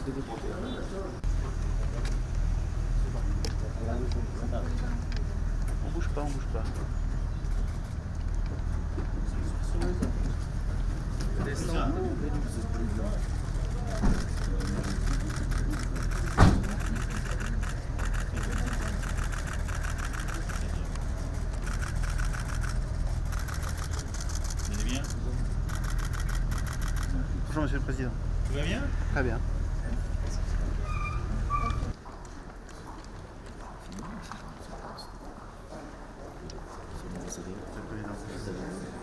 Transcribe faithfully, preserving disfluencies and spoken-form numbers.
On bouge pas, on bouge pas. Descends. Bonjour Monsieur le Président. Tout va bien? Très bien. C'est